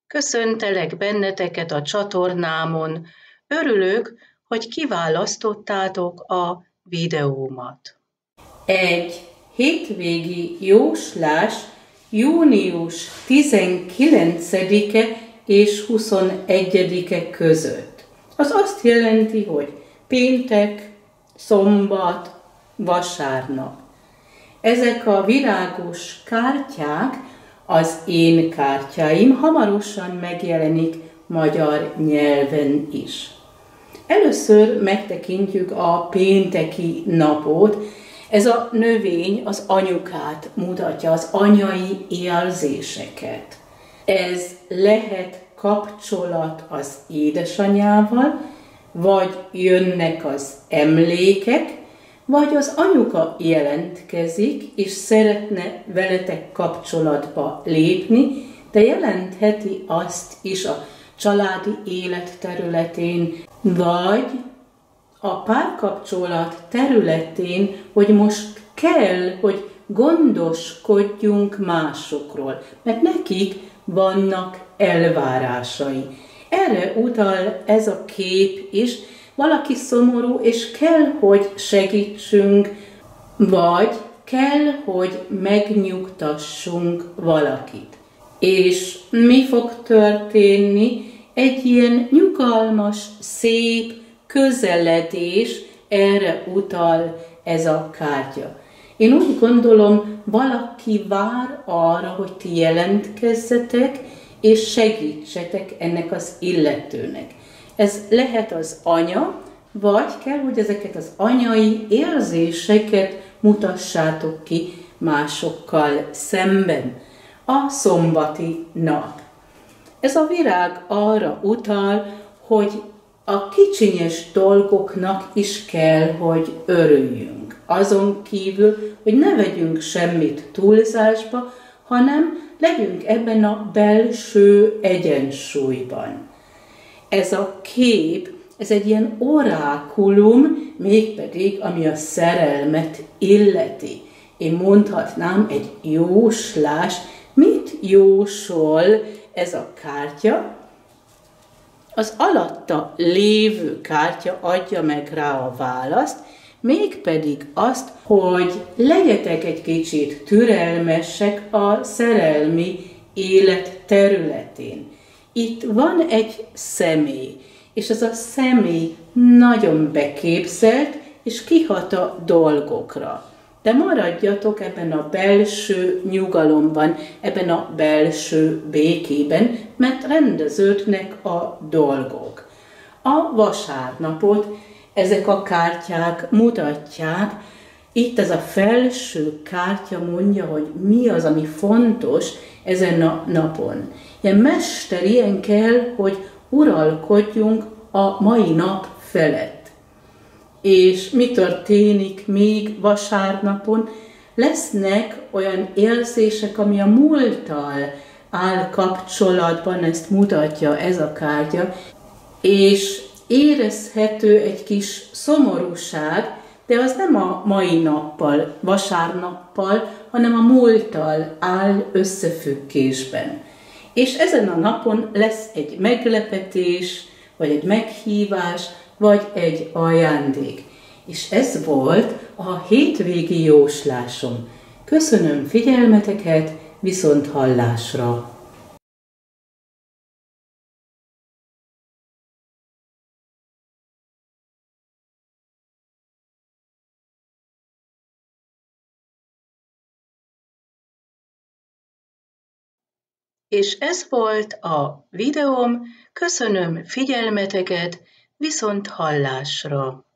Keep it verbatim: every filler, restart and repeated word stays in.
Köszöntelek benneteket a csatornámon. Örülök, hogy kiválasztottátok a videómat. Egy hétvégi jóslás június tizenkilencedike és huszonegyedike között. Az azt jelenti, hogy péntek, szombat, vasárnap. Ezek a virágos kártyák, az én kártyáim, hamarosan megjelenik magyar nyelven is. Először megtekintjük a pénteki napot. Ez a növény az anyukát mutatja, az anyai érzéseket. Ez lehet kapcsolat az édesanyával, vagy jönnek az emlékek, vagy az anyuka jelentkezik, és szeretne veletek kapcsolatba lépni, de jelentheti azt is a családi élet területén, vagy a párkapcsolat területén, hogy most kell, hogy gondoskodjunk másokról, mert nekik vannak elvárásai. Erre utal ez a kép is, valaki szomorú, és kell, hogy segítsünk, vagy kell, hogy megnyugtassunk valakit. És mi fog történni? Egy ilyen nyugalmas, szép közeledés, erre utal ez a kártya. Én úgy gondolom, valaki vár arra, hogy ti jelentkezzetek, és segítsetek ennek az illetőnek. Ez lehet az anya, vagy kell, hogy ezeket az anyai érzéseket mutassátok ki másokkal szemben. A szombati nap. Ez a virág arra utal, hogy a kicsinyes dolgoknak is kell, hogy örüljünk. Azon kívül, hogy ne vegyünk semmit túlzásba, hanem legyünk ebben a belső egyensúlyban. Ez a kép, ez egy ilyen orákulum, mégpedig ami a szerelmet illeti. Én mondhatnám egy jóslás. Mit jósol ez a kártya? Az alatta lévő kártya adja meg rá a választ, mégpedig azt, hogy legyetek egy kicsit türelmesek a szerelmi élet területén. Itt van egy személy, és ez a személy nagyon beképzelt, és kihat a dolgokra. De maradjatok ebben a belső nyugalomban, ebben a belső békében, mert rendeződnek a dolgok. A vasárnapot ezek a kártyák mutatják. Itt ez a felső kártya mondja, hogy mi az, ami fontos ezen a napon. Ilyen mester, ilyen kell, hogy uralkodjunk a mai nap felett. És mi történik még vasárnapon? Lesznek olyan érzések, ami a múlttal áll kapcsolatban, ezt mutatja ez a kártya, és érezhető egy kis szomorúság, de az nem a mai nappal, vasárnappal, hanem a múlttal áll összefüggésben. És ezen a napon lesz egy meglepetés, vagy egy meghívás, vagy egy ajándék. És ez volt a hétvégi jóslásom. Köszönöm figyelmeteket, viszont hallásra! És ez volt a videóm. Köszönöm figyelmeteket, viszont hallásra!